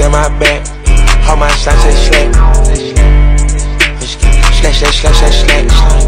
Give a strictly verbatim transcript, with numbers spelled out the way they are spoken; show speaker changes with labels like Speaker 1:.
Speaker 1: get my back. Hold my shots and slack. Slash, slash, slash, slash, slash.